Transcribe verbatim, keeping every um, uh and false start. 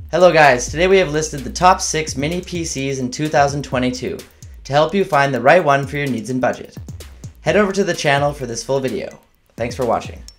Hello guys, today we have listed the top six mini P Cs in two thousand twenty-two to help you find the right one for your needs and budget. Head over to the channel for this full video. Thanks for watching.